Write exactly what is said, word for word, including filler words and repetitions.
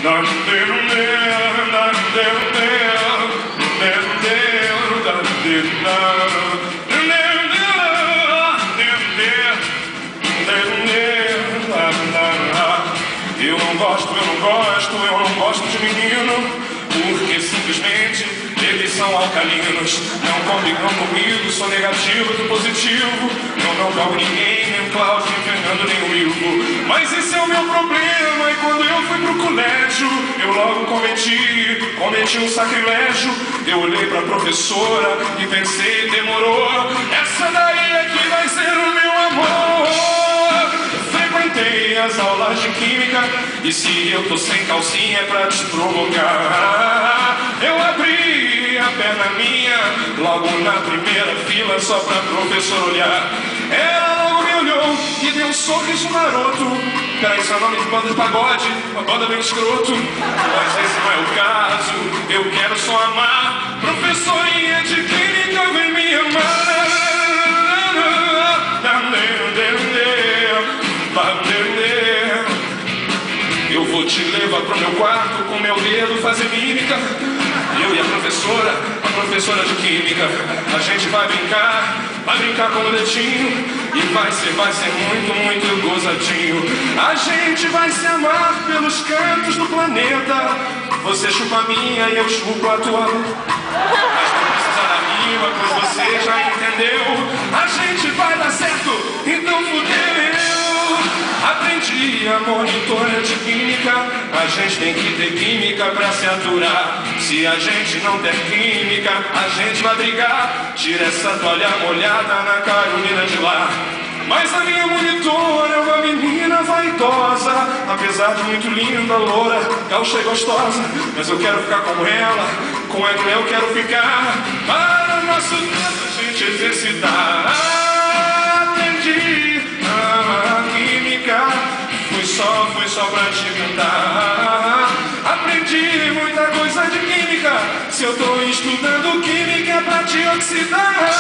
Eu não gosto, eu não gosto, eu não gosto de menino, porque simplesmente eles são alcalinos. Não combinam comigo, sou negativo do positivo. Eu não jogo ninguém, nem o Cláudio, nem o Fernando, nem o Ivo. Mas esse é o meu problema, e quando eu fui pro colégio, eu logo cometi, cometi um sacrilégio. Eu olhei pra professora e pensei, demorou, essa daí é que vai ser o meu amor. Frequentei as aulas de química, e se eu tô sem calcinha é pra te provocar. Eu abri a perna minha, logo na primeira fila, só pra professor olhar. Ela logo me olhou e deu um sorriso maroto. Peraí, seu nome de banda de pagode, uma banda bem escroto. Mas esse não é o caso, eu quero só amar. Professorinha de química, vem me amar. Eu vou te levar pro meu quarto com meu dedo fazer mímica. Eu e a professora, a professora de química, a gente vai brincar, vai brincar com o dedinho. E vai ser, vai ser muito, muito gozadinho. A gente vai se amar pelos cantos do planeta. Você chupa a minha e eu chupo a tua. Mas não precisa da rima, pois você já entendeu. A gente vai dar certo, então fudeu. Aprendi a monitora de química, a gente tem que ter química pra se aturar. Se a gente não ter química, a gente vai brigar. Tira essa toalha molhada na Carolina de lá. Mas a minha monitora é uma menina vaidosa, apesar de muito linda, loura, gaúcha e gostosa. Mas eu quero ficar com ela, com ela eu quero ficar, para o nosso tempo a gente exercitar. Aprendi a química, fui só, fui só pra te cantar. Aprendi muita coisa de química, se eu tô estudando química é pra te oxidar.